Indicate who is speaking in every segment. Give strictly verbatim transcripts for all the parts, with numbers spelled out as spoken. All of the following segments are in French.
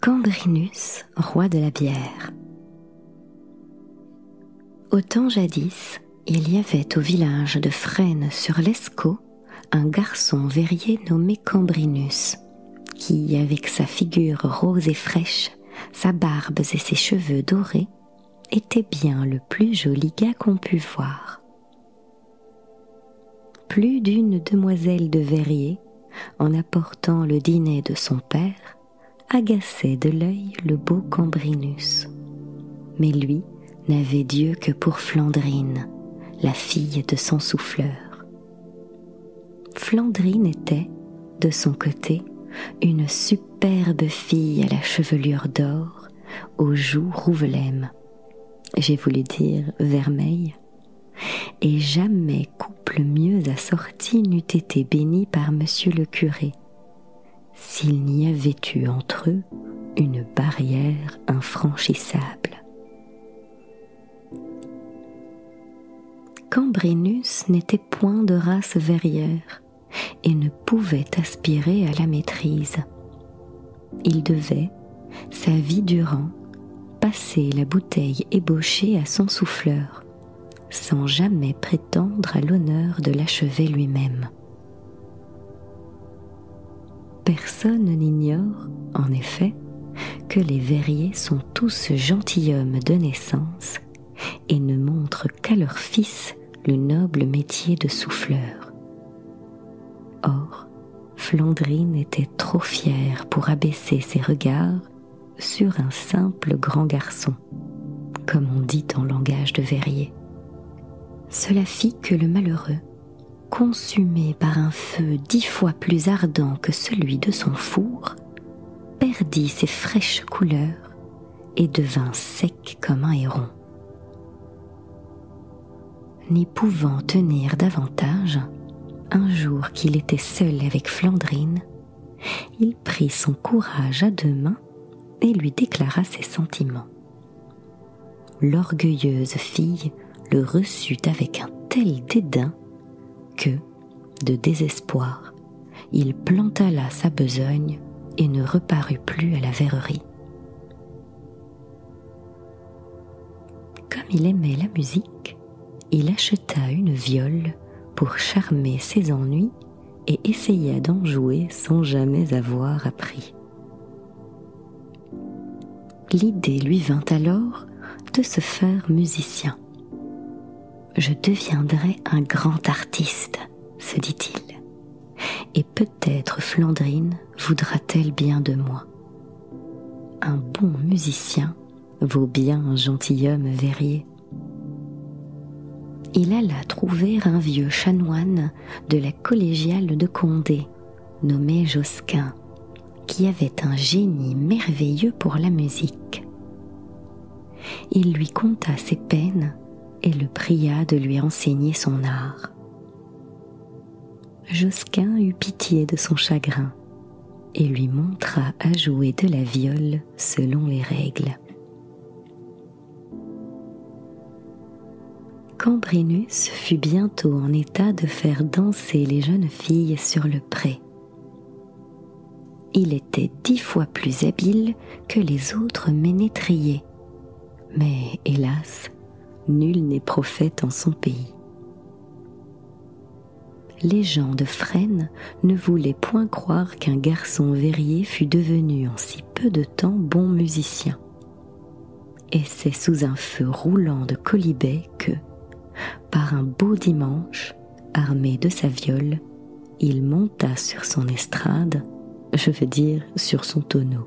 Speaker 1: Cambrinus, roi de la bière. Au temps jadis, il y avait au village de Fresnes sur l'Escaut un garçon verrier nommé Cambrinus, qui, avec sa figure rose et fraîche, sa barbe et ses cheveux dorés, était bien le plus joli gars qu'on pût voir. Plus d'une demoiselle de Verrier, en apportant le dîner de son père, agaçait de l'œil le beau Cambrinus. Mais lui n'avait d'yeux que pour Flandrine, la fille de son souffleur. Flandrine était, de son côté, une superbe fille à la chevelure d'or, aux joues rouvelèmes, j'ai voulu dire vermeilles, et jamais couple mieux assorti n'eût été béni par monsieur le curé, s'il n'y avait eu entre eux une barrière infranchissable. Cambrinus n'était point de race verrière et ne pouvait aspirer à la maîtrise. Il devait, sa vie durant, passer la bouteille ébauchée à son souffleur, sans jamais prétendre à l'honneur de l'achever lui-même. Personne n'ignore, en effet, que les verriers sont tous gentilshommes de naissance et ne montrent qu'à leurs fils le noble métier de souffleur. Or, Flandrine était trop fière pour abaisser ses regards sur un simple grand garçon, comme on dit en langage de verrier. Cela fit que le malheureux, consumé par un feu dix fois plus ardent que celui de son four, perdit ses fraîches couleurs et devint sec comme un héron. N'y pouvant tenir davantage, un jour qu'il était seul avec Flandrine, il prit son courage à deux mains et lui déclara ses sentiments. L'orgueilleuse fille le reçut avec un tel dédain que, de désespoir, il planta là sa besogne et ne reparut plus à la verrerie. Comme il aimait la musique, il acheta une viole pour charmer ses ennuis et essaya d'en jouer sans jamais avoir appris. L'idée lui vint alors de se faire musicien. « Je deviendrai un grand artiste », se dit-il, « et peut-être Flandrine voudra-t-elle bien de moi. Un bon musicien vaut bien un gentilhomme verrier. » Il alla trouver un vieux chanoine de la collégiale de Condé, nommé Josquin, qui avait un génie merveilleux pour la musique. Il lui conta ses peines et le pria de lui enseigner son art. Josquin eut pitié de son chagrin et lui montra à jouer de la viole selon les règles. Cambrinus fut bientôt en état de faire danser les jeunes filles sur le pré. Il était dix fois plus habile que les autres ménétriers, mais hélas, nul n'est prophète en son pays. Les gens de Fresnes ne voulaient point croire qu'un garçon verrier fût devenu en si peu de temps bon musicien. Et c'est sous un feu roulant de quolibets que, par un beau dimanche, armé de sa viole, il monta sur son estrade, je veux dire sur son tonneau.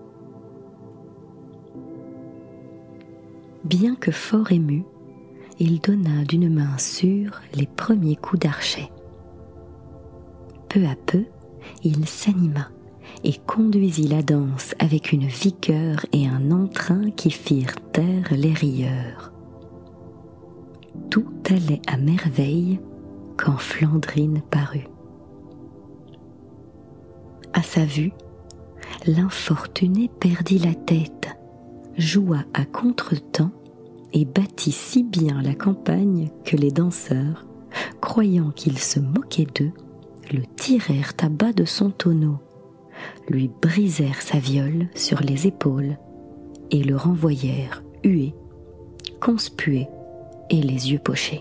Speaker 1: Bien que fort ému, il donna d'une main sûre les premiers coups d'archet. Peu à peu, il s'anima et conduisit la danse avec une vigueur et un entrain qui firent taire les rieurs. Tout allait à merveille quand Flandrine parut. À sa vue, l'infortuné perdit la tête, joua à contretemps et battit si bien la campagne que les danseurs, croyant qu'il se moquait d'eux, le tirèrent à bas de son tonneau, lui brisèrent sa viole sur les épaules et le renvoyèrent hué, conspué et les yeux pochés.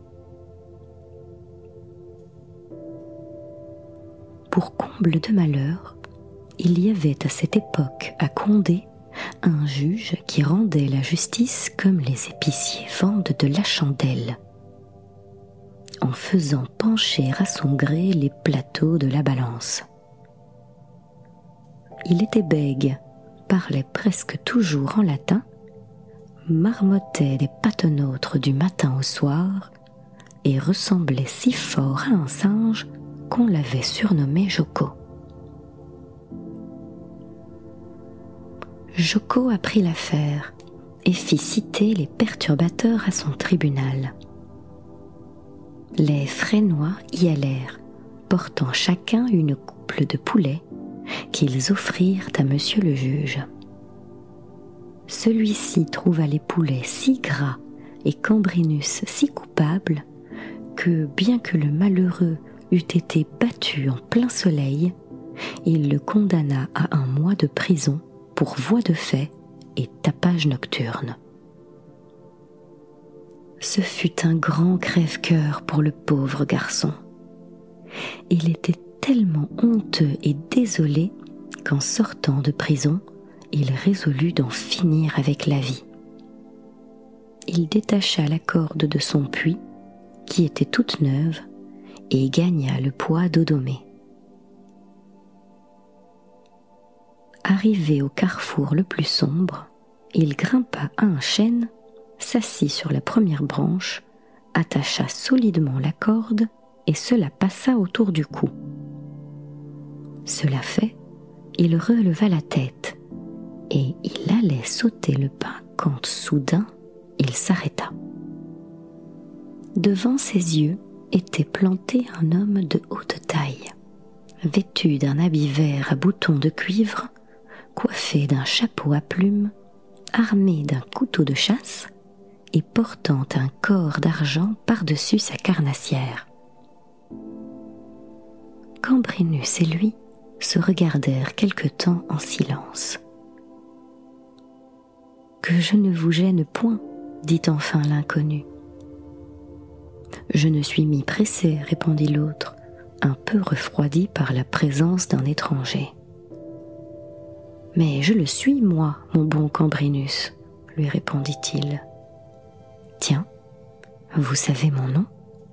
Speaker 1: Pour comble de malheur, il y avait à cette époque à Condé un juge qui rendait la justice comme les épiciers vendent de la chandelle, en faisant pencher à son gré les plateaux de la balance. Il était bègue, parlait presque toujours en latin, marmottait des patenôtres du matin au soir et ressemblait si fort à un singe qu'on l'avait surnommé Jocko. Jocko apprit l'affaire et fit citer les perturbateurs à son tribunal. Les Fresnois y allèrent, portant chacun une couple de poulets qu'ils offrirent à monsieur le juge. Celui-ci trouva les poulets si gras et Cambrinus si coupable que, bien que le malheureux eût été battu en plein soleil, il le condamna à un mois de prison pour voie de fait et tapage nocturne. Ce fut un grand crève-cœur pour le pauvre garçon. Il était tellement honteux et désolé qu'en sortant de prison, il résolut d'en finir avec la vie. Il détacha la corde de son puits, qui était toute neuve, et gagna le poids d'Odomé. Arrivé au carrefour le plus sombre, il grimpa à un chêne, s'assit sur la première branche, attacha solidement la corde et se la passa autour du cou. Cela fait, il releva la tête et il allait sauter le pas quand soudain il s'arrêta. Devant ses yeux était planté un homme de haute taille, vêtu d'un habit vert à boutons de cuivre, coiffé d'un chapeau à plumes, armé d'un couteau de chasse et portant un corps d'argent par-dessus sa carnassière. Cambrinus et lui se regardèrent quelque temps en silence. « Que je ne vous gêne point, dit enfin l'inconnu. »« Je ne suis mis pressé, répondit l'autre, un peu refroidi par la présence d'un étranger. »« Mais je le suis, moi, mon bon Cambrinus, lui répondit-il. »« Tiens, vous savez mon nom ?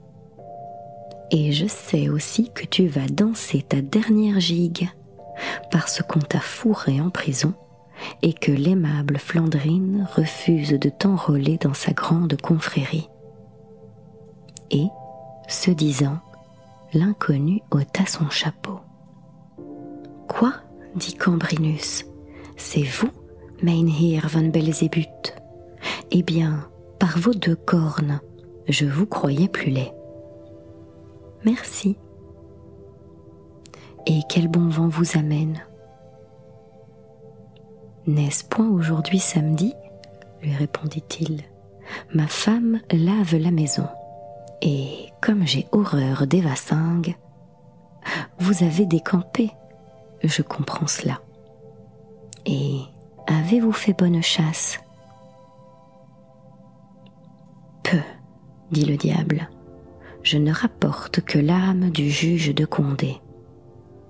Speaker 1: Et je sais aussi que tu vas danser ta dernière gigue, parce qu'on t'a fourré en prison et que l'aimable Flandrine refuse de t'enrôler dans sa grande confrérie. » Et, ce disant, l'inconnu ôta son chapeau. « Quoi ? dit Cambrinus. C'est vous, Meinheer van Belzébuth ? Eh bien, par vos deux cornes, je vous croyais plus laid. » « Merci. »« Et quel bon vent vous amène ? » ?»« N'est-ce point aujourd'hui samedi ? » lui répondit-il. « Ma femme lave la maison, et comme j'ai horreur des vassingues, vous avez décampé, je comprends cela. Et avez-vous fait bonne chasse ? » ?»« Peu, dit le diable. Je ne rapporte que l'âme du juge de Condé. »« Comment ?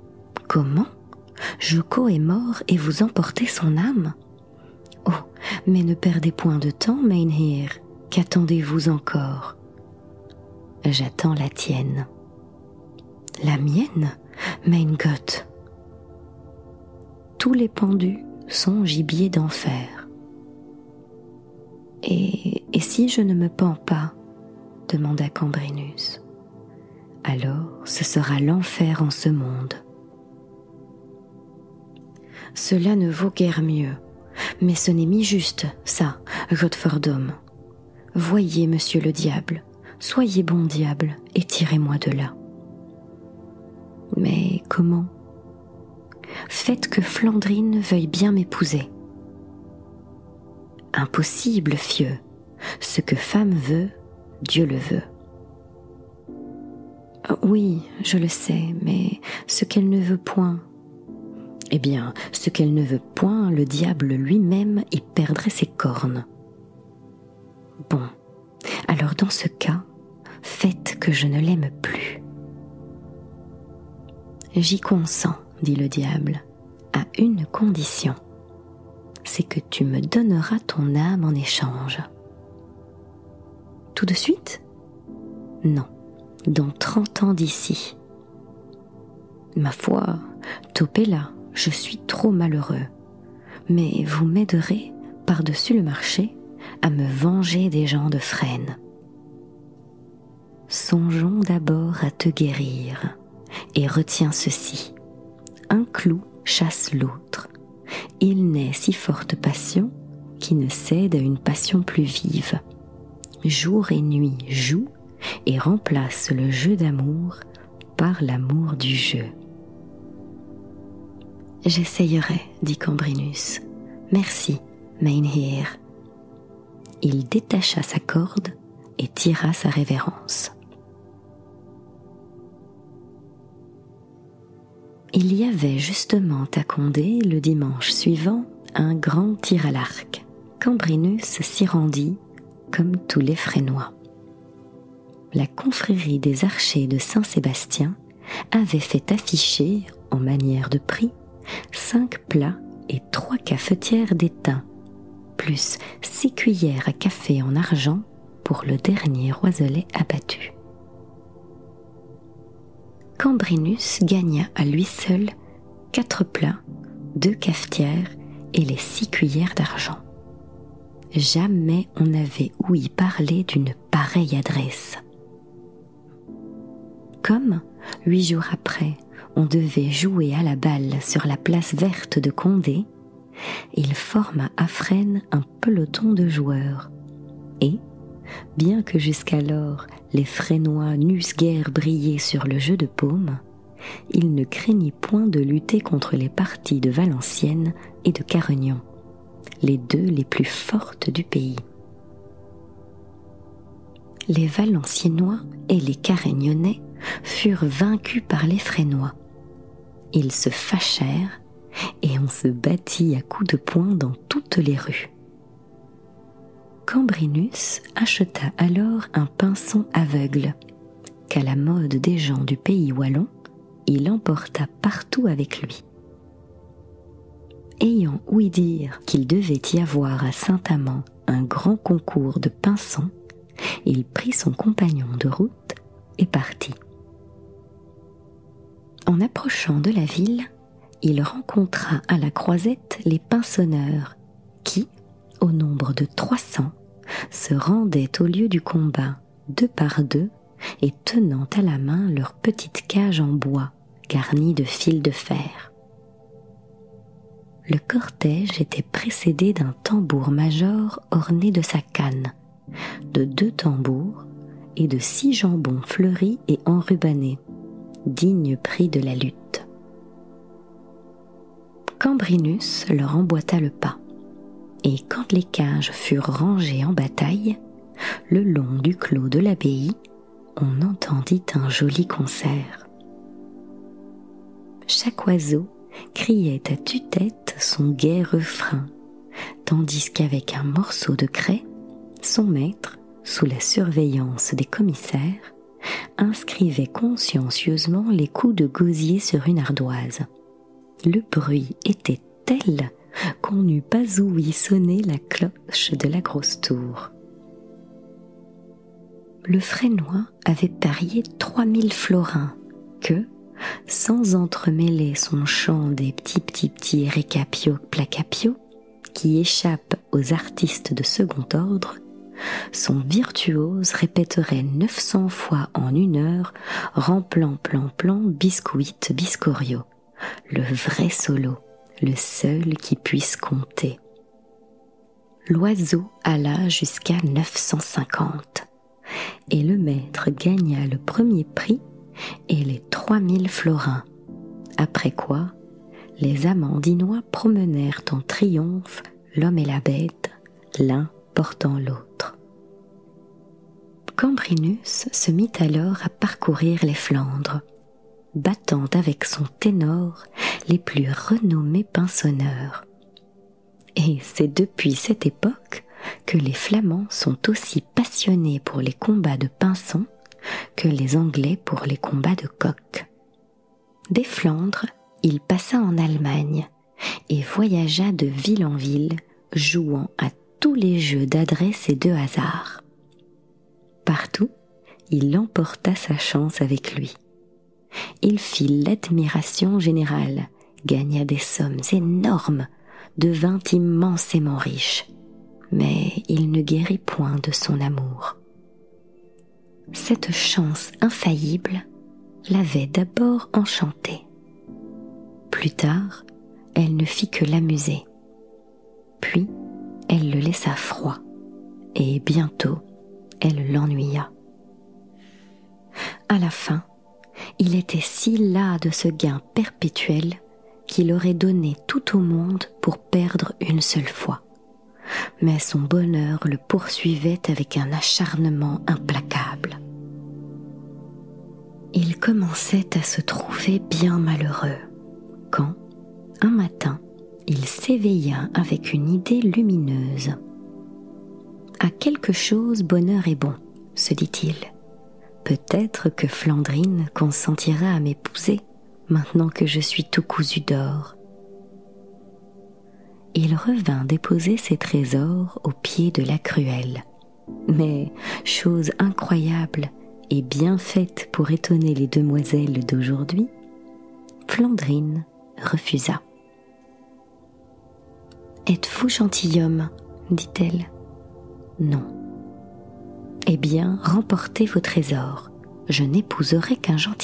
Speaker 1: Jocko est mort et vous emportez son âme ? Oh, mais ne perdez point de temps, Meinheer, qu'attendez-vous encore ? » ?»« J'attends la tienne. »« La mienne, mein Gott !»« Tous les pendus sont gibier d'enfer. »« Et, et si je ne me pends pas ? » demanda Cambrinus. « Alors ce sera l'enfer en ce monde. » « Cela ne vaut guère mieux, mais ce n'est mi juste, ça, Godfordom. Voyez, monsieur le diable, soyez bon diable et tirez-moi de là. » »« Mais comment ? Faites que Flandrine veuille bien m'épouser. »« Impossible, fieu. Ce que femme veut, Dieu le veut. »« Oui, je le sais, mais ce qu'elle ne veut point, Eh bien, ce qu'elle ne veut point, le diable lui-même y perdrait ses cornes. Bon, alors dans ce cas, faites que je ne l'aime plus. J'y consens, dit le diable, à une condition, c'est que tu me donneras ton âme en échange. Tout de suite ? Non, dans trente ans d'ici. Ma foi, Topella, je suis trop malheureux, mais vous m'aiderez, par-dessus le marché, à me venger des gens de Frêne. Songeons d'abord à te guérir, et retiens ceci. Un clou chasse l'autre. Il naît si forte passion qui ne cède à une passion plus vive. Jour et nuit joue et remplace le jeu d'amour par l'amour du jeu. J'essayerai, dit Cambrinus. Merci, Meinheer. Il détacha sa corde et tira sa révérence. Il y avait justement à Condé, le dimanche suivant, un grand tir à l'arc. Cambrinus s'y rendit, comme tous les Frénois. La confrérie des archers de Saint-Sébastien avait fait afficher, en manière de prix, cinq plats et trois cafetières d'étain, plus six cuillères à café en argent pour le dernier roiselet abattu. Cambrinus gagna à lui seul quatre plats, deux cafetières et les six cuillères d'argent. Jamais on n'avait ouï parler d'une pareille adresse. Comme, huit jours après, on devait jouer à la balle sur la place verte de Condé, il forma à Fresnes un peloton de joueurs. Et, bien que jusqu'alors les Frénois n'eussent guère brillé sur le jeu de paume, il ne craignit point de lutter contre les parties de Valenciennes et de Carignan, les deux les plus fortes du pays. Les Valenciennois et les Carignonnais furent vaincus par les Frénois. Ils se fâchèrent et on se battit à coups de poing dans toutes les rues. Cambrinus acheta alors un pinson aveugle, qu'à la mode des gens du pays wallon, il emporta partout avec lui. Ayant ouï dire qu'il devait y avoir à Saint-Amand un grand concours de pinsons, il prit son compagnon de route et partit. En approchant de la ville, il rencontra à la croisette les pinsonneurs qui, au nombre de trois cents, se rendaient au lieu du combat, deux par deux, et tenant à la main leur petite cage en bois, garnie de fils de fer. Le cortège était précédé d'un tambour-major orné de sa canne, de deux tambours et de six jambons fleuris et enrubannés, digne prix de la lutte. Cambrinus leur emboîta le pas, et quand les cages furent rangées en bataille, le long du clos de l'abbaye, on entendit un joli concert. Chaque oiseau criait à tue-tête son gai refrain, tandis qu'avec un morceau de craie, son maître, sous la surveillance des commissaires, inscrivait consciencieusement les coups de gosier sur une ardoise. Le bruit était tel qu'on n'eût pas ouï sonner la cloche de la grosse tour. Le Frénois avait parié trois mille florins que, sans entremêler son chant des petits petits petits récapio placapio qui échappent aux artistes de second ordre, son virtuose répéterait neuf cents fois en une heure remplan plan plan biscuit biscorio, le vrai solo, le seul qui puisse compter. L'oiseau alla jusqu'à neuf cent cinquante, et le maître gagna le premier prix et les trois mille florins, après quoi les Amandinois promenèrent en triomphe l'homme et la bête, l'un portant l'autre. Cambrinus se mit alors à parcourir les Flandres, battant avec son ténor les plus renommés pinsonneurs. Et c'est depuis cette époque que les Flamands sont aussi passionnés pour les combats de pinsons que les Anglais pour les combats de coqs. Des Flandres, il passa en Allemagne et voyagea de ville en ville, jouant à tous les jeux d'adresse et de hasard. Partout, il emporta sa chance avec lui. Il fit l'admiration générale, gagna des sommes énormes, devint immensément riche, mais il ne guérit point de son amour. Cette chance infaillible l'avait d'abord enchanté. Plus tard, elle ne fit que l'amuser. Puis, elle le laissa froid, et bientôt, elle l'ennuya. À la fin, il était si las de ce gain perpétuel qu'il aurait donné tout au monde pour perdre une seule fois. Mais son bonheur le poursuivait avec un acharnement implacable. Il commençait à se trouver bien malheureux quand, un matin, il s'éveilla avec une idée lumineuse. « À quelque chose bonheur est bon, se dit-il. Peut-être que Flandrine consentira à m'épouser, maintenant que je suis tout cousu d'or. » Il revint déposer ses trésors au pied de la Cruelle. Mais, chose incroyable et bien faite pour étonner les demoiselles d'aujourd'hui, Flandrine refusa. « Êtes-vous gentilhomme ?» dit-elle. « Non. »« Eh bien, remportez vos trésors. Je n'épouserai qu'un gentilhomme. »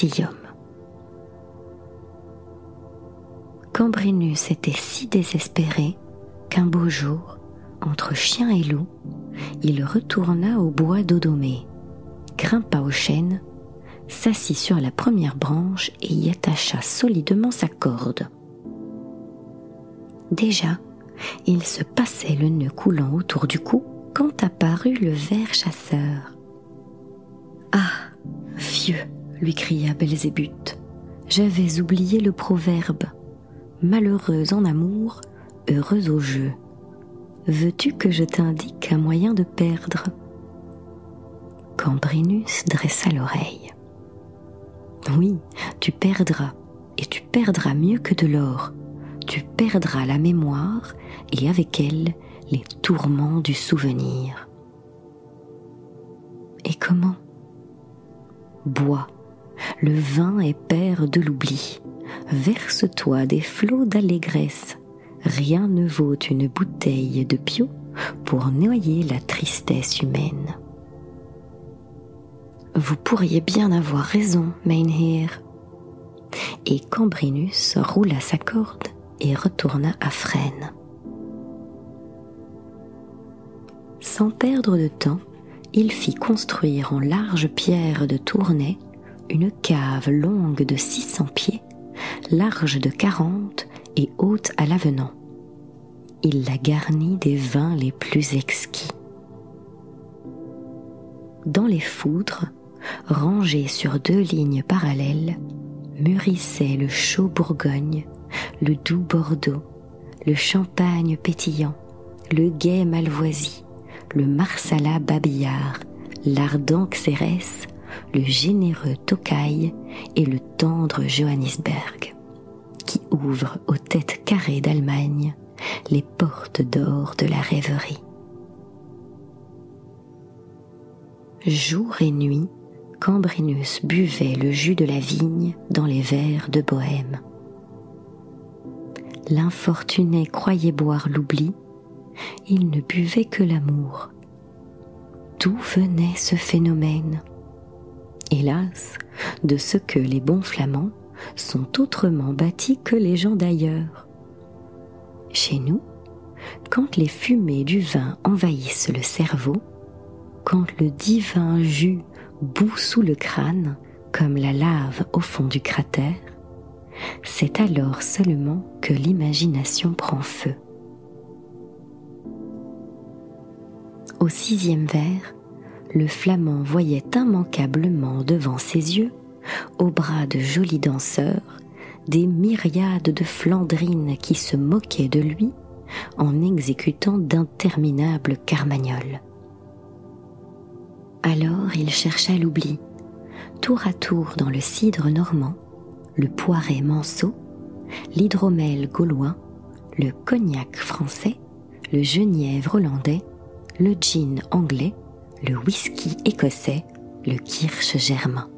Speaker 1: Cambrinus était si désespéré qu'un beau jour, entre chien et loup, il retourna au bois d'Odomé, grimpa au chêne, s'assit sur la première branche et y attacha solidement sa corde. Déjà, il se passait le nœud coulant autour du cou quand apparut le ver chasseur. « Ah, vieux !» lui cria Belzébuth, « j'avais oublié le proverbe. Malheureuse en amour, heureuse au jeu. Veux-tu que je t'indique un moyen de perdre ?» Cambrinus dressa l'oreille. « Oui, tu perdras, et tu perdras mieux que de l'or. Tu perdras la mémoire, et avec elle, les tourments du souvenir. » « Et comment ? » ?»« Bois, le vin est père de l'oubli. Verse-toi des flots d'allégresse. Rien ne vaut une bouteille de Pio pour noyer la tristesse humaine. » « Vous pourriez bien avoir raison, Meinheer. » Et Cambrinus roula sa corde et retourna à Fresnes. Sans perdre de temps, il fit construire en larges pierres de Tournai une cave longue de six cents pieds, large de quarante et haute à l'avenant. Il la garnit des vins les plus exquis. Dans les foudres, rangés sur deux lignes parallèles, mûrissaient le chaud Bourgogne, le doux Bordeaux, le champagne pétillant, le gai Malvoisie, le Marsala babillard, l'ardent Xérès, le généreux Tokai et le tendre Johannisberg, qui ouvrent aux têtes carrées d'Allemagne les portes d'or de la rêverie. Jour et nuit, Cambrinus buvait le jus de la vigne dans les verres de Bohême. L'infortuné croyait boire l'oubli, il ne buvait que l'amour. D'où venait ce phénomène ? Hélas, de ce que les bons flamands sont autrement bâtis que les gens d'ailleurs. Chez nous, quand les fumées du vin envahissent le cerveau, quand le divin jus bout sous le crâne comme la lave au fond du cratère, c'est alors seulement que l'imagination prend feu. Au sixième verre, le Flamand voyait immanquablement devant ses yeux aux bras de jolis danseurs, des myriades de Flandrines qui se moquaient de lui en exécutant d'interminables carmagnoles. Alors il chercha l'oubli, tour à tour dans le cidre normand, le poiret manceau, l'hydromel gaulois, le cognac français, le genièvre hollandais, le gin anglais, le whisky écossais, le kirsch germain.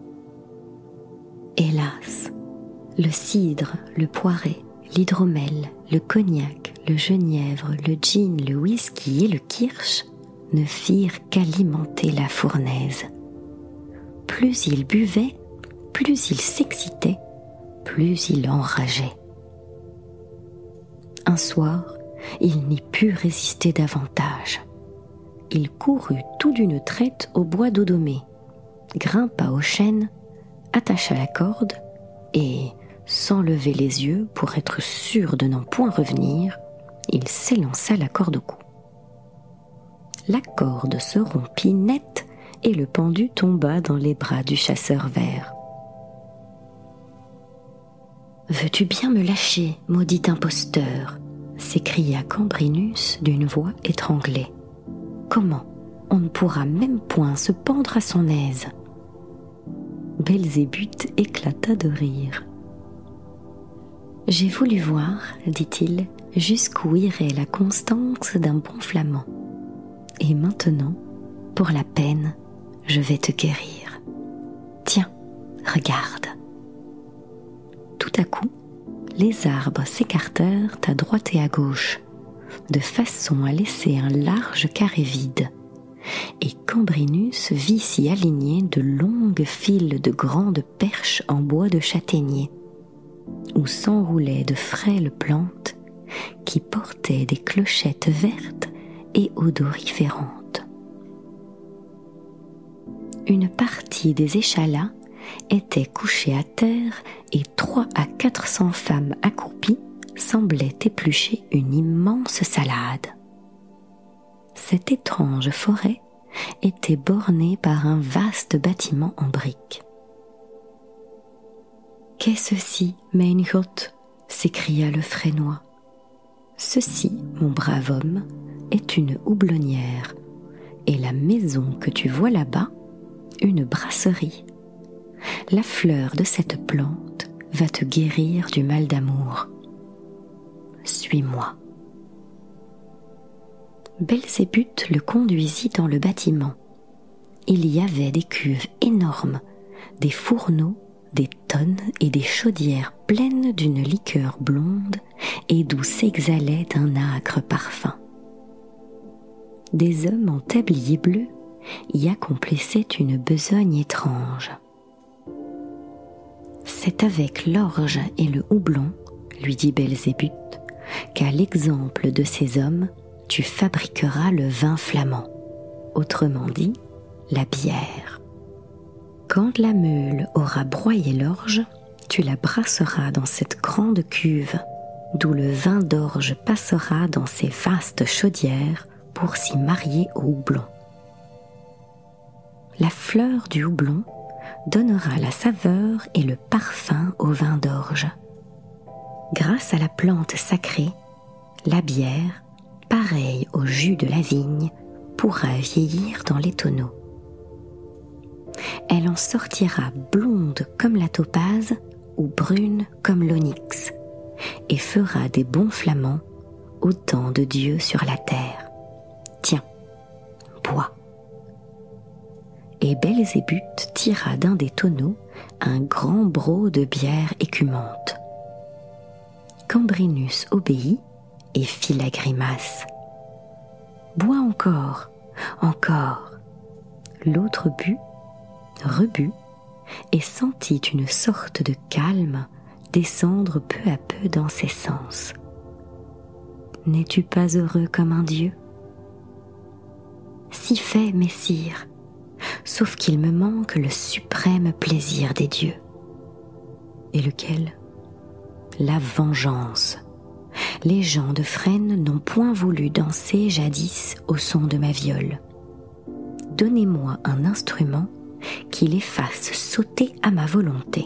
Speaker 1: Hélas, le cidre, le poiret, l'hydromel, le cognac, le genièvre, le gin, le whisky et le kirsch ne firent qu'alimenter la fournaise. Plus il buvait, plus il s'excitait, plus il enrageait. Un soir, il n'y put résister davantage. Il courut tout d'une traite au bois d'Odomé, grimpa au chêne, attacha la corde et, sans lever les yeux pour être sûr de n'en point revenir, il s'élança la corde au cou. La corde se rompit net et le pendu tomba dans les bras du chasseur vert. « Veux-tu bien me lâcher, maudit imposteur ?» s'écria Cambrinus d'une voix étranglée. « Comment ? On ne pourra même point se pendre à son aise. » Belzébuth éclata de rire. « J'ai voulu voir, dit-il, jusqu'où irait la constance d'un bon flamand. Et maintenant, pour la peine, je vais te guérir. Tiens, regarde. » Tout à coup, les arbres s'écartèrent à droite et à gauche, de façon à laisser un large carré vide, et Cambrinus vit s'y aligner de longues files de grandes perches en bois de châtaignier, où s'enroulaient de frêles plantes qui portaient des clochettes vertes et odoriférantes. Une partie des échalas était couchée à terre et trois à quatre cents femmes accroupies semblaient éplucher une immense salade. Cette étrange forêt était bornée par un vaste bâtiment en briques. « Qu'est ceci, mein Gott ?» s'écria le Frénois. « Ceci, mon brave homme, est une houblonnière, et la maison que tu vois là-bas, une brasserie. La fleur de cette plante va te guérir du mal d'amour. Suis-moi. » Belzébuth le conduisit dans le bâtiment. Il y avait des cuves énormes, des fourneaux, des tonnes et des chaudières pleines d'une liqueur blonde et d'où s'exhalait un âcre parfum. Des hommes en tablier bleu y accomplissaient une besogne étrange. « C'est avec l'orge et le houblon, lui dit Belzébuth, qu'à l'exemple de ces hommes, tu fabriqueras le vin flamand, autrement dit, la bière. Quand la meule aura broyé l'orge, tu la brasseras dans cette grande cuve, d'où le vin d'orge passera dans ces vastes chaudières pour s'y marier au houblon. La fleur du houblon donnera la saveur et le parfum au vin d'orge. Grâce à la plante sacrée, la bière, pareille au jus de la vigne, pourra vieillir dans les tonneaux. Elle en sortira blonde comme la topaze ou brune comme l'onyx, et fera des bons flamands autant de Dieu sur la terre. Tiens, bois. » Et Belzébuth tira d'un des tonneaux un grand broc de bière écumante. Cambrinus obéit et fit la grimace. « Bois encore, encore. » L'autre but, rebut, et sentit une sorte de calme descendre peu à peu dans ses sens. « N'es-tu pas heureux comme un dieu ? » ?»« Si fait, messire, sauf qu'il me manque le suprême plaisir des dieux. » »« Et lequel ? » ?»« La vengeance. Les gens de Fresnes n'ont point voulu danser jadis au son de ma viole. Donnez-moi un instrument qui qui les fasse sauter à ma volonté.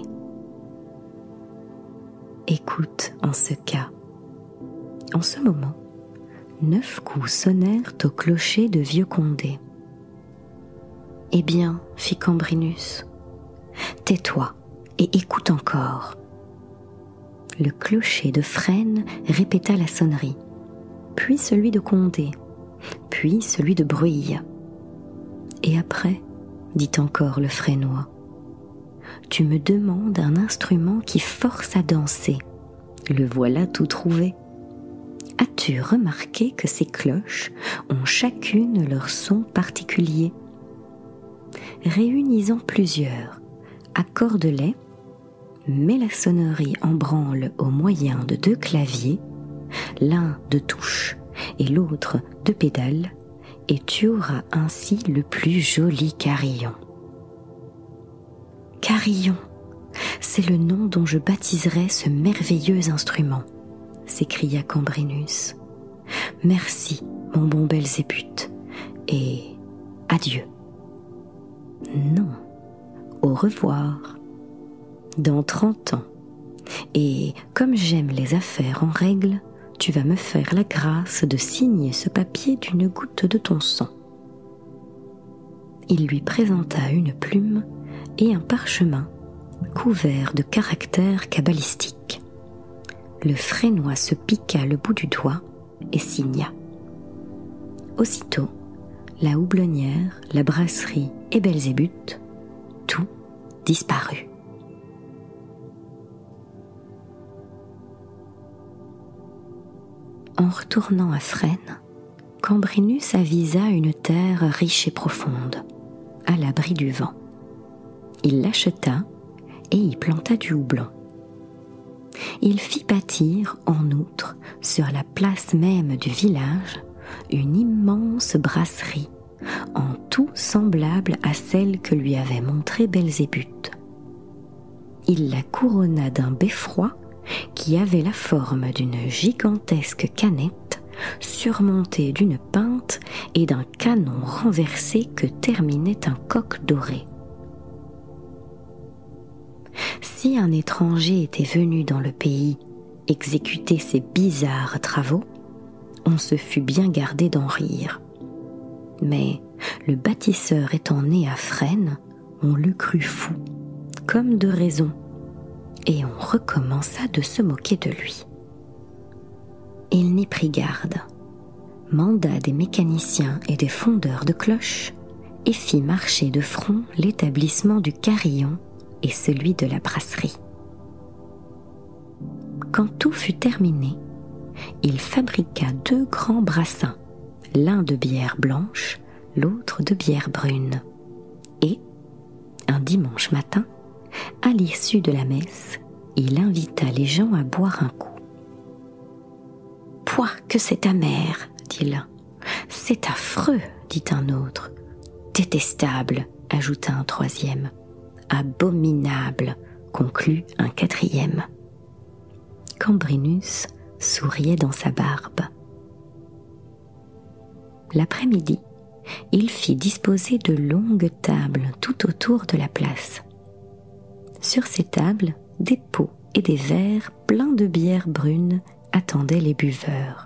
Speaker 1: Écoute en ce cas. En ce moment, neuf coups sonnèrent au clocher de Vieux-Condé. « Eh bien, fit Cambrinus, tais-toi et écoute encore. » Le clocher de Fresnes répéta la sonnerie, puis celui de Condé, puis celui de Bruille. « Et après, dit encore le Fresnois, tu me demandes un instrument qui force à danser. Le voilà tout trouvé. As-tu remarqué que ces cloches ont chacune leur son particulier? Réunis-en plusieurs, accorde-les, mets la sonnerie en branle au moyen de deux claviers, l'un de touche et l'autre de pédale, et tu auras ainsi le plus joli carillon. Carillon, c'est le nom dont je baptiserai ce merveilleux instrument, s'écria Cambrinus. Merci, mon bon Belzébuth, et adieu. Non, au revoir. Dans trente ans, et comme j'aime les affaires en règle, tu vas me faire la grâce de signer ce papier d'une goutte de ton sang. Il lui présenta une plume et un parchemin couvert de caractères cabalistiques. Le Fresnois se piqua le bout du doigt et signa. Aussitôt, la houblonnière, la brasserie et Belzébuth, tout disparut. En retournant à Fresnes, Cambrinus avisa une terre riche et profonde, à l'abri du vent. Il l'acheta et y planta du houblon. Il fit bâtir, en outre, sur la place même du village, une immense brasserie, en tout semblable à celle que lui avait montrée Belzébuth. Il la couronna d'un beffroi qui avait la forme d'une gigantesque canette surmontée d'une pinte et d'un canon renversé que terminait un coq doré. Si un étranger était venu dans le pays exécuter ces bizarres travaux, on se fût bien gardé d'en rire. Mais le bâtisseur étant né à Fresnes, on l'eût cru fou, comme de raison, et on recommença de se moquer de lui. Il n'y prit garde, manda des mécaniciens et des fondeurs de cloches, et fit marcher de front l'établissement du carillon et celui de la brasserie. Quand tout fut terminé, il fabriqua deux grands brassins, l'un de bière blanche, l'autre de bière brune, et, un dimanche matin, à l'issue de la messe, il invita les gens à boire un coup. « Pouah, que c'est amer !» dit l'un. « C'est affreux !» dit un autre. « Détestable !» ajouta un troisième. « Abominable !» conclut un quatrième. Cambrinus souriait dans sa barbe. L'après-midi, il fit disposer de longues tables tout autour de la place. Sur ces tables, des pots et des verres pleins de bière brune attendaient les buveurs.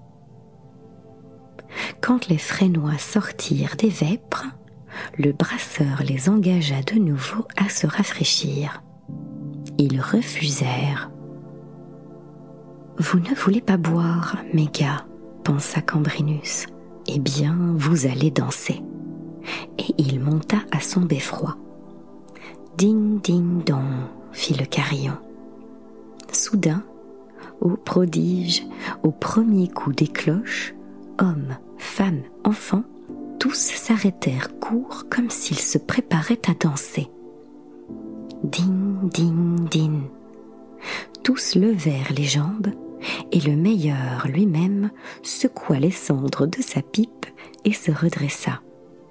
Speaker 1: Quand les Fresnois sortirent des vêpres, le brasseur les engagea de nouveau à se rafraîchir. Ils refusèrent. « Vous ne voulez pas boire, mes gars, pensa Cambrinus. Eh bien, vous allez danser. » Et il monta à son beffroi. Ding, ding, dong, fit le carillon. Soudain, ô prodige, au premier coup des cloches, hommes, femmes, enfants, tous s'arrêtèrent court comme s'ils se préparaient à danser. Ding, ding, ding. Tous levèrent les jambes et le meilleur lui-même secoua les cendres de sa pipe et se redressa.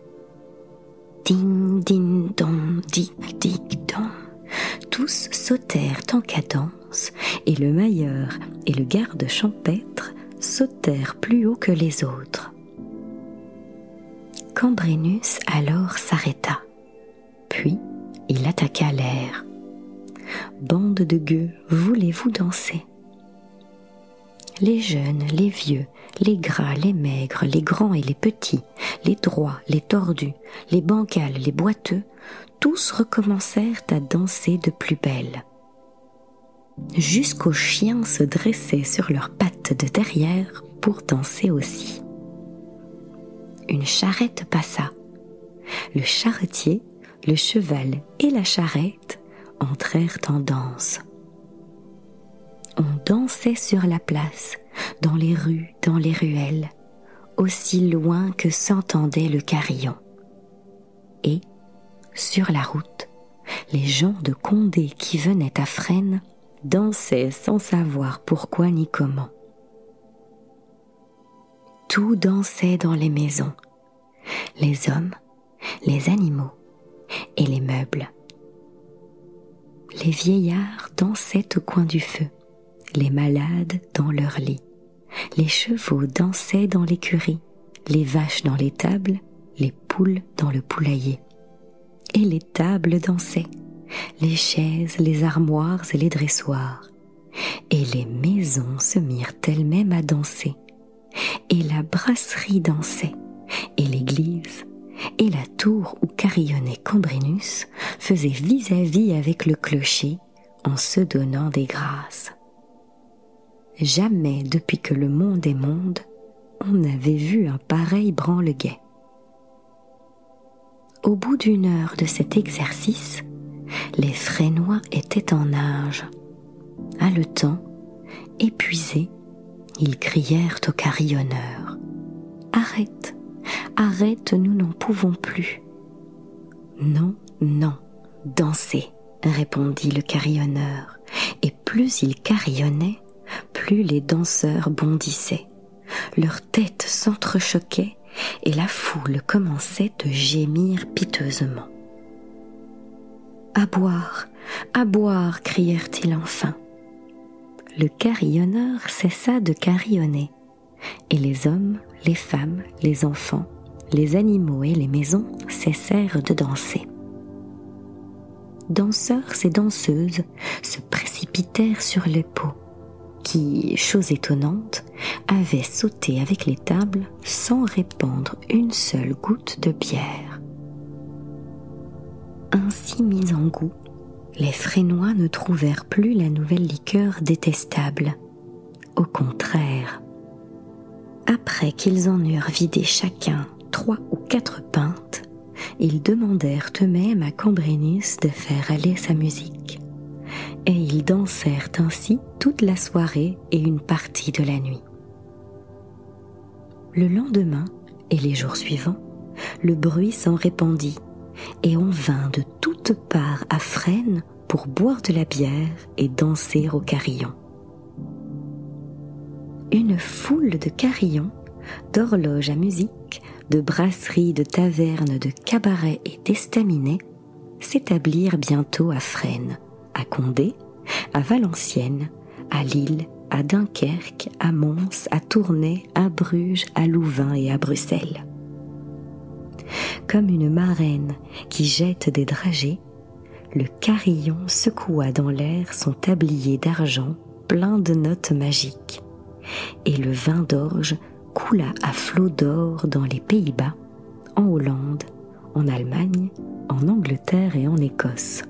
Speaker 1: Ding, ding, dong, dic, dic, dong. Tous sautèrent en cadence et le mailleur et le garde champêtre sautèrent plus haut que les autres. Cambrinus alors s'arrêta, Puis, il attaqua l'air. Bande de gueux, voulez-vous danser? Les jeunes, les vieux, les gras, les maigres, les grands et les petits, les droits, les tordus, les bancals, les boiteux, tous recommencèrent à danser de plus belle. Jusqu'aux chiens se dressaient sur leurs pattes de derrière pour danser aussi. Une charrette passa. Le charretier, le cheval et la charrette entrèrent en danse. On dansait sur la place, dans les rues, dans les ruelles, aussi loin que s'entendait le carillon. Et, sur la route, les gens de Condé qui venaient à Fresnes dansaient sans savoir pourquoi ni comment. Tout dansait dans les maisons, les hommes, les animaux et les meubles. Les vieillards dansaient au coin du feu, les malades dans leur lit, les chevaux dansaient dans l'écurie, les vaches dans l'étable, les poules dans le poulailler. Et les tables dansaient, les chaises, les armoires et les dressoirs. Et les maisons se mirent elles-mêmes à danser, et la brasserie dansait, et l'église, et la tour où carillonnait Cambrinus faisait vis-à-vis avec le clocher en se donnant des grâces. Jamais depuis que le monde est monde, on n'avait vu un pareil branle-guet. Au bout d'une heure de cet exercice, les Fresnois étaient en nage. Haletants, épuisés, ils crièrent au carillonneur. « Arrête, arrête, nous n'en pouvons plus. »« Non, non, dansez, » répondit le carillonneur, et plus il carillonnait, plus les danseurs bondissaient. Leurs têtes s'entrechoquaient et la foule commençait de gémir piteusement. « À boire, à boire !» crièrent-ils enfin. Le carillonneur cessa de carillonner, et les hommes, les femmes, les enfants, les animaux et les maisons cessèrent de danser. Danseurs et danseuses se précipitèrent sur les pots, qui, chose étonnante, avaient sauté avec les tables sans répandre une seule goutte de bière. Ainsi mis en goût, les Fresnois ne trouvèrent plus la nouvelle liqueur détestable. Au contraire, après qu'ils en eurent vidé chacun trois ou quatre pintes, ils demandèrent eux-mêmes à Cambrinus de faire aller sa musique. Et ils dansèrent ainsi toute la soirée et une partie de la nuit. Le lendemain et les jours suivants, le bruit s'en répandit, et on vint de toutes parts à Fresnes pour boire de la bière et danser au carillon. Une foule de carillons, d'horloges à musique, de brasseries, de tavernes, de cabarets et d'estaminets s'établirent bientôt à Fresnes, à Condé, à Valenciennes, à Lille, à Dunkerque, à Mons, à Tournai, à Bruges, à Louvain et à Bruxelles. Comme une marraine qui jette des dragées, le carillon secoua dans l'air son tablier d'argent plein de notes magiques, et le vin d'orge coula à flots d'or dans les Pays-Bas, en Hollande, en Allemagne, en Angleterre et en Écosse.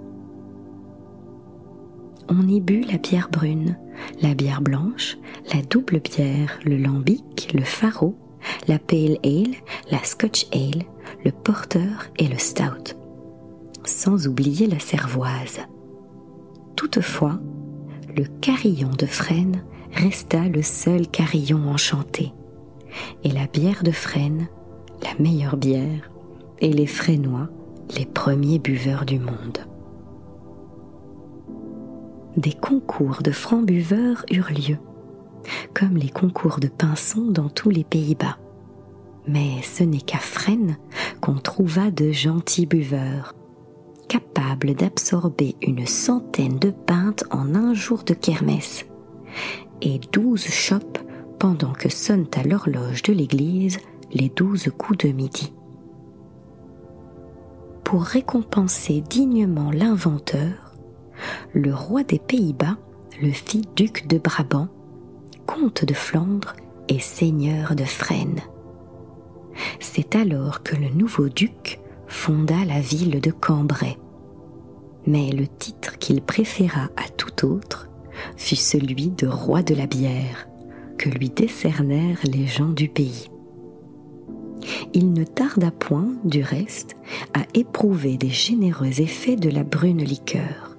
Speaker 1: On y but la bière brune, la bière blanche, la double bière, le lambic, le faro, la pale ale, la scotch ale, le porter et le stout, sans oublier la cervoise. Toutefois, le carillon de Fresnes resta le seul carillon enchanté, et la bière de Fresnes, la meilleure bière, et les Fresnois, les premiers buveurs du monde. Des concours de francs buveurs eurent lieu, comme les concours de pinsons dans tous les Pays-Bas. Mais ce n'est qu'à Fresnes qu'on trouva de gentils buveurs, capables d'absorber une centaine de pintes en un jour de kermesse, et douze chopes pendant que sonnent à l'horloge de l'église les douze coups de midi. pour récompenser dignement l'inventeur, le roi des Pays-Bas le fit duc de Brabant, comte de Flandre et seigneur de Fresnes. C'est alors que le nouveau duc fonda la ville de Cambrai. Mais le titre qu'il préféra à tout autre fut celui de roi de la bière, que lui décernèrent les gens du pays. Il ne tarda point, du reste, à éprouver des généreux effets de la brune liqueur.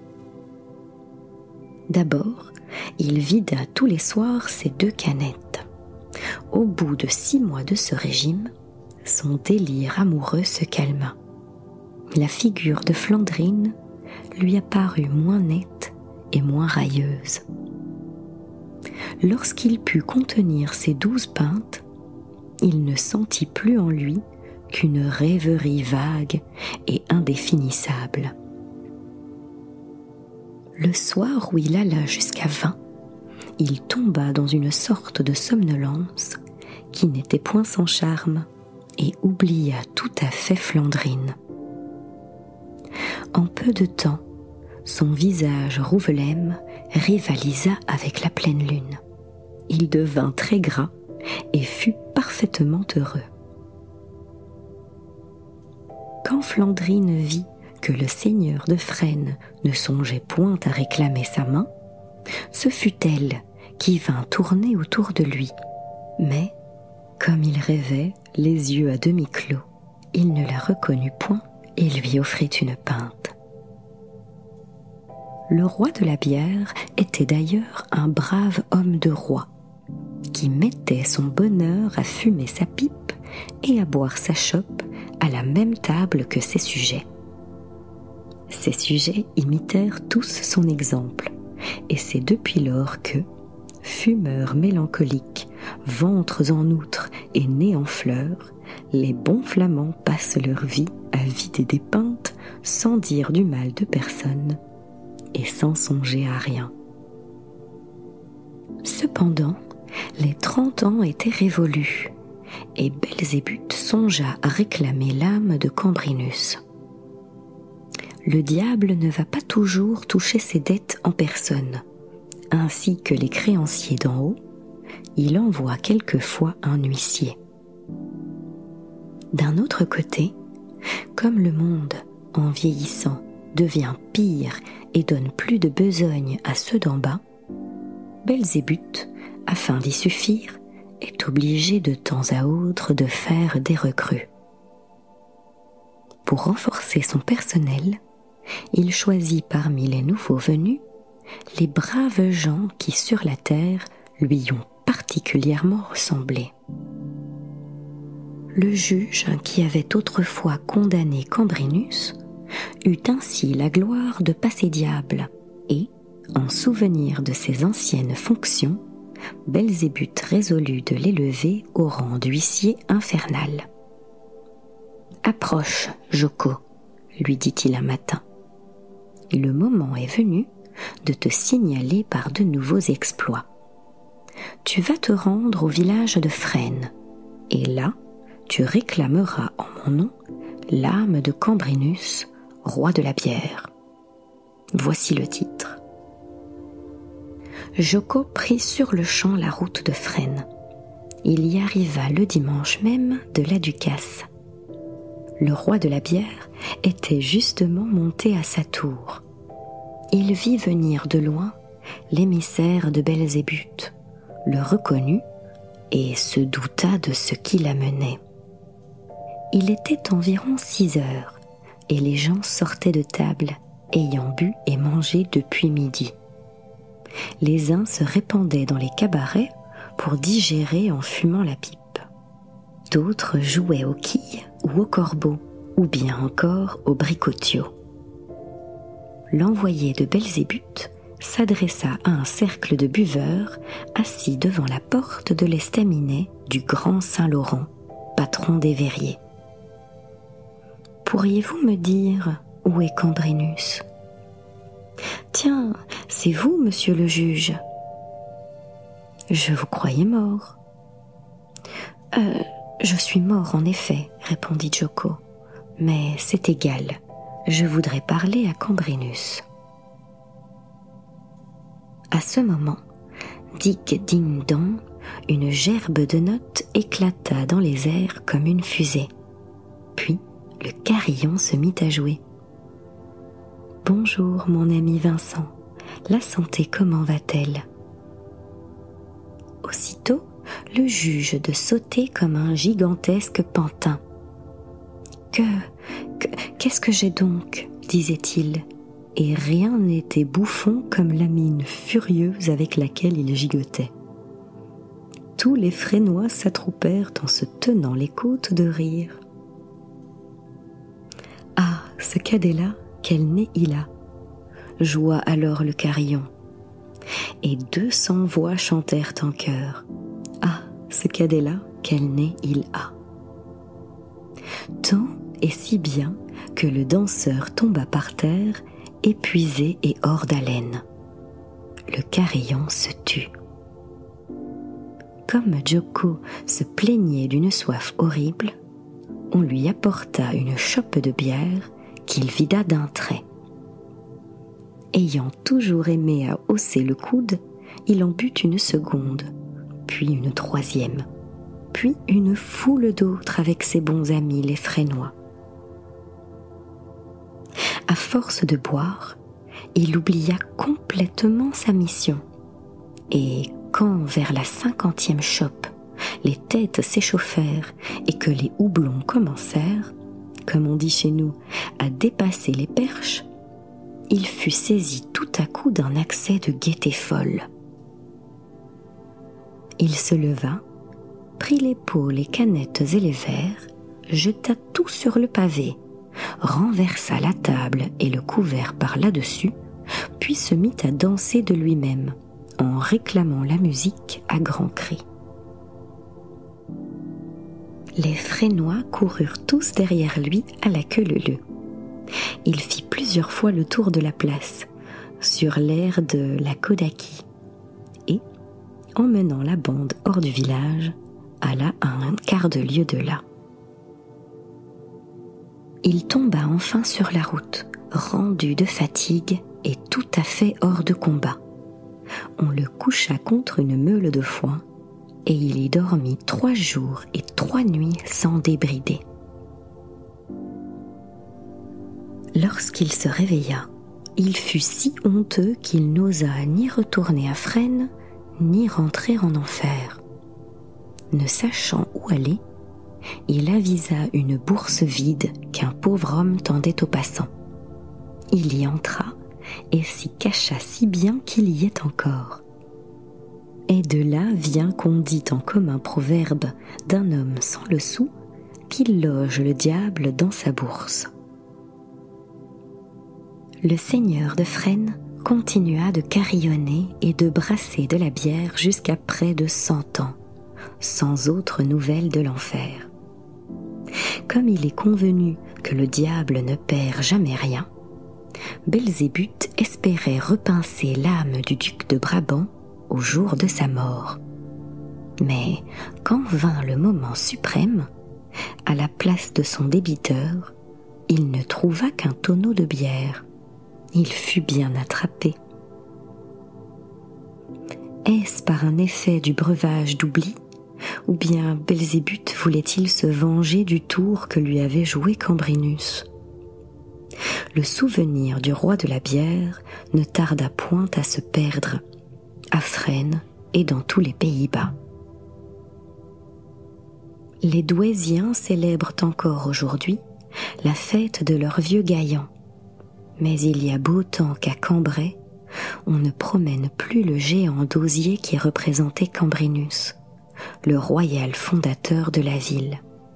Speaker 1: D'abord, il vida tous les soirs ses deux canettes. Au bout de six mois de ce régime, son délire amoureux se calma. La figure de Flandrine lui apparut moins nette et moins railleuse. Lorsqu'il put contenir ses douze pintes, il ne sentit plus en lui qu'une rêverie vague et indéfinissable. Le soir où il alla jusqu'à vingt, il tomba dans une sorte de somnolence qui n'était point sans charme et oublia tout à fait Flandrine. En peu de temps, son visage rouvelème rivalisa avec la pleine lune. Il devint très gras et fut parfaitement heureux. Quand Flandrine vit que le seigneur de Fresnes ne songeait point à réclamer sa main, ce fut elle qui vint tourner autour de lui. Mais, comme il rêvait, les yeux à demi clos, il ne la reconnut point et lui offrit une pinte. Le roi de la bière était d'ailleurs un brave homme de roi, qui mettait son bonheur à fumer sa pipe et à boire sa chope à la même table que ses sujets. Ses sujets imitèrent tous son exemple, et c'est depuis lors que, fumeurs mélancoliques, ventres en outre et nez en fleurs, les bons flamands passent leur vie à vider des pintes sans dire du mal de personne et sans songer à rien. Cependant, les trente ans étaient révolus, et Belzébuth songea à réclamer l'âme de Cambrinus. Le diable ne va pas toujours toucher ses dettes en personne, ainsi que les créanciers d'en haut, il envoie quelquefois un huissier. D'un autre côté, comme le monde, en vieillissant, devient pire et donne plus de besogne à ceux d'en bas, Belzébuth, afin d'y suffire, est obligé de temps à autre de faire des recrues. Pour renforcer son personnel, il choisit parmi les nouveaux venus les braves gens qui sur la terre lui ont particulièrement ressemblé. Le juge qui avait autrefois condamné Cambrinus eut ainsi la gloire de passer diable et, en souvenir de ses anciennes fonctions, Belzébuth résolut de l'élever au rang d'huissier infernal. « Approche, Jocko, lui dit-il un matin. Le moment est venu de te signaler par de nouveaux exploits. Tu vas te rendre au village de Fresnes, et là, tu réclameras en mon nom l'âme de Cambrinus, roi de la bière. Voici le titre. » Jocko prit sur le champ la route de Fresnes. Il y arriva le dimanche même de la ducasse. Le roi de la bière était justement monté à sa tour. Il vit venir de loin l'émissaire de Belzébuth, le reconnut et se douta de ce qui l'amenait. Il était environ six heures et les gens sortaient de table, ayant bu et mangé depuis midi. Les uns se répandaient dans les cabarets pour digérer en fumant la pipe. D'autres jouaient aux quilles ou au corbeau, ou bien encore au bricotio. L'envoyé de Belzébuth s'adressa à un cercle de buveurs assis devant la porte de l'estaminet du grand Saint-Laurent, patron des verriers. « Pourriez-vous me dire où est Cambrinus ? » « Tiens, c'est vous, monsieur le juge. »« Je vous croyais mort. »« Euh, je suis mort en effet, répondit Jocko. mais c'est égal, je voudrais parler à Cambrinus. » À ce moment, dig ding dong, une gerbe de notes éclata dans les airs comme une fusée. Puis, le carillon se mit à jouer. « Bonjour, mon ami Vincent, la santé comment va-t-elle » Aussitôt, le juge de sauter comme un gigantesque pantin. « Que, que qu'est-ce que j'ai donc ?» disait-il, et rien n'était bouffon comme la mine furieuse avec laquelle il gigotait. Tous les Fresnois s'attroupèrent en se tenant les côtes de rire. « Ah, ce cadet-là, quel nez il a !» joua alors le carillon. Et deux cents voix chantèrent en chœur. « Ah, ce cadet-là, quel nez il a !» Tant et si bien que le danseur tomba par terre, épuisé et hors d'haleine. Le carillon se tut. Comme Joko se plaignait d'une soif horrible, on lui apporta une chope de bière qu'il vida d'un trait. Ayant toujours aimé à hausser le coude, il en but une seconde, puis une troisième, puis une foule d'autres avec ses bons amis les Fresnois. À force de boire, il oublia complètement sa mission, et quand vers la cinquantième chope, les têtes s'échauffèrent et que les houblons commencèrent, comme on dit chez nous, à dépasser les perches, il fut saisi tout à coup d'un accès de gaieté folle. Il se leva, prit les pots, les canettes et les verres, jeta tout sur le pavé, renversa la table et le couvert par là-dessus, puis se mit à danser de lui-même, en réclamant la musique à grands cris. Les Fresnois coururent tous derrière lui à la queue leu-leu. Il fit plusieurs fois le tour de la place, sur l'air de la Kodaki, et, emmenant la bande hors du village, alla à un quart de lieue de là. Il tomba enfin sur la route, rendu de fatigue et tout à fait hors de combat. On le coucha contre une meule de foin, et il y dormit trois jours et trois nuits sans débrider. Lorsqu'il se réveilla, il fut si honteux qu'il n'osa ni retourner à Fresnes, ni rentrer en enfer. Ne sachant où aller, il avisa une bourse vide qu'un pauvre homme tendait aux passants. Il y entra et s'y cacha si bien qu'il y est encore. Et de là vient qu'on dit en commun proverbe d'un homme sans le sou qu'il loge le diable dans sa bourse. Le seigneur de Fresnes continua de carillonner et de brasser de la bière jusqu'à près de cent ans, sans autre nouvelle de l'enfer. Comme il est convenu que le diable ne perd jamais rien, Belzébuth espérait repincer l'âme du duc de Brabant au jour de sa mort. Mais quand vint le moment suprême, à la place de son débiteur, il ne trouva qu'un tonneau de bière. Il fut bien attrapé. Est-ce par un effet du breuvage d'oubli, ou bien Belzébuth voulait-il se venger du tour que lui avait joué Cambrinus? Le souvenir du roi de la bière ne tarda point à se perdre, à Fresnes et dans tous les Pays-Bas. Les Douaisiens célèbrent encore aujourd'hui la fête de leur vieux gaillan, mais il y a beau temps qu'à Cambrai, on ne promène plus le géant d'osier qui représentait Cambrinus, le royal fondateur de la ville.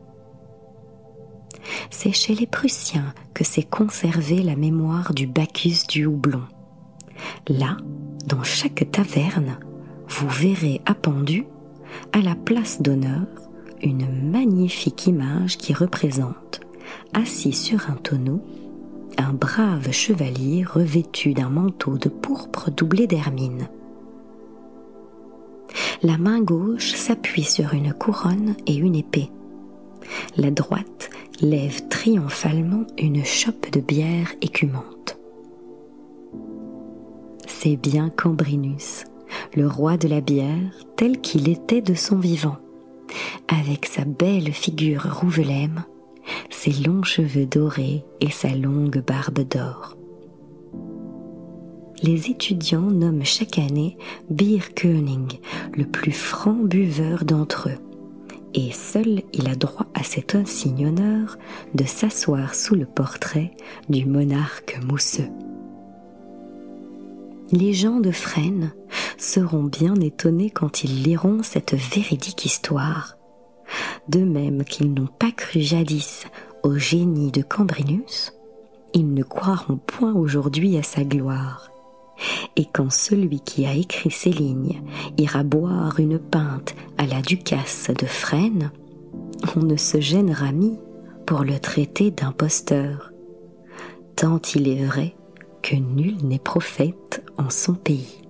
Speaker 1: C'est chez les Prussiens que s'est conservée la mémoire du Bacchus du houblon. Là, dans chaque taverne, vous verrez appendue, à la place d'honneur, une magnifique image qui représente, assis sur un tonneau, un brave chevalier revêtu d'un manteau de pourpre doublé d'hermine. La main gauche s'appuie sur une couronne et une épée. La droite lève triomphalement une chope de bière écumante. C'est bien Cambrinus, le roi de la bière tel qu'il était de son vivant, avec sa belle figure rouvelème, ses longs cheveux dorés et sa longue barbe d'or. Les étudiants nomment chaque année Bierkönig, le plus franc buveur d'entre eux, et seul il a droit à cet insigne honneur de s'asseoir sous le portrait du monarque mousseux. Les gens de Fresnes seront bien étonnés quand ils liront cette véridique histoire, de même qu'ils n'ont pas cru jadis au génie de Cambrinus, ils ne croiront point aujourd'hui à sa gloire. Et quand celui qui a écrit ces lignes ira boire une pinte à la ducasse de Fresnes, on ne se gênera mis pour le traiter d'imposteur, tant il est vrai que nul n'est prophète en son pays.